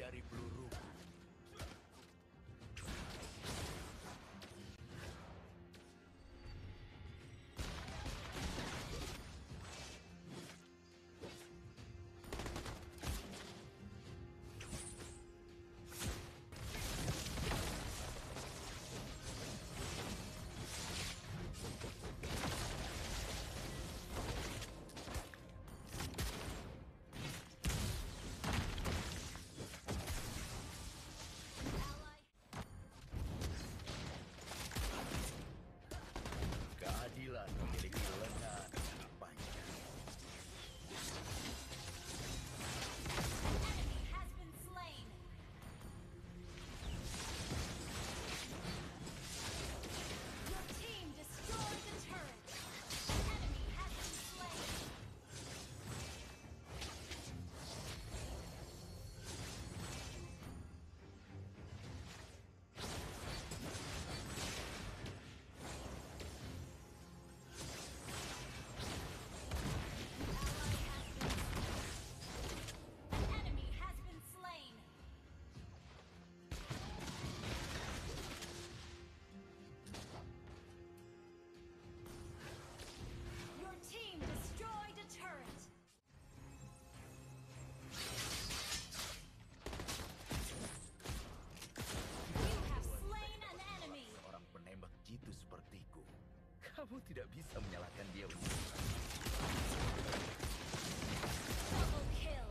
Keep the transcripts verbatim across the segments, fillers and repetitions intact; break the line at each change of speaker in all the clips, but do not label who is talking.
dari peluruku. Keadilan memiliki lengan yang panjang.
Enemy has been slain. Your team destroyed the turret. Enemy has been slain. Enemy has been slain. Your team destroyed a turret. You have slain an enemy.
Seorang penembak jitu sepertiku. Kamu tidak bisa menyalahkan dia untuk
Double kill.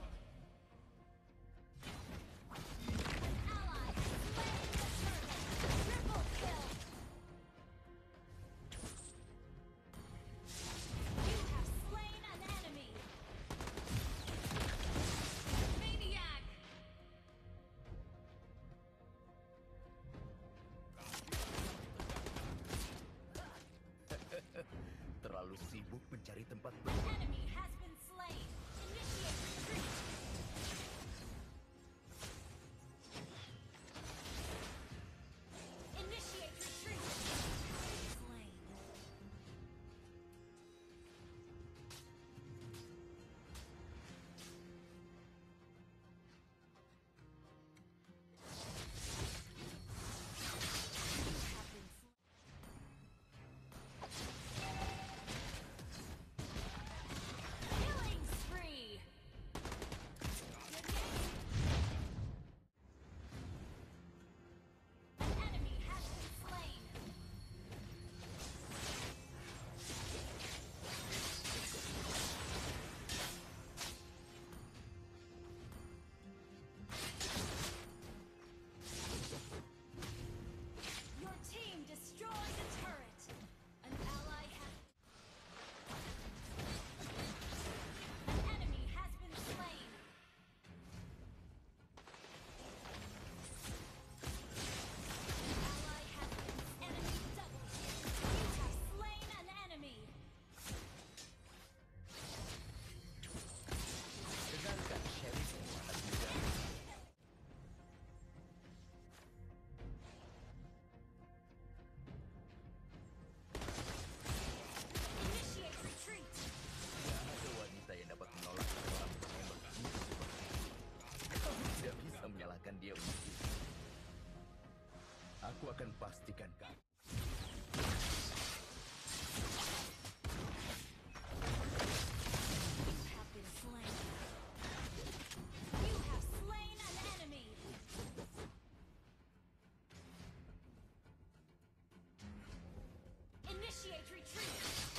An ally has slain the turret. Triple kill. You have slain an enemy. Maniac.
terlalu sibuk mencari tempat
An
ber...
enemy has been slain. Initiate retreat. Initiate retreat. Slain. Have been slain. Killing spree. An enemy has been slain. Your team destroyed the turret. An ally has. An enemy has been slain. An ally has been. Enemy double kill. You have slain an enemy.
Dengarkan Sheriff anak muda.
Initiate retreat.
Tidak ada wanita yang dapat menolak seorang penembak jitu sepertiku. Kamu tidak bisa menyalahkan dia untuk itu. Aku akan pastikan kamu.
You have been slain. You have slain an enemy. Initiate retreat.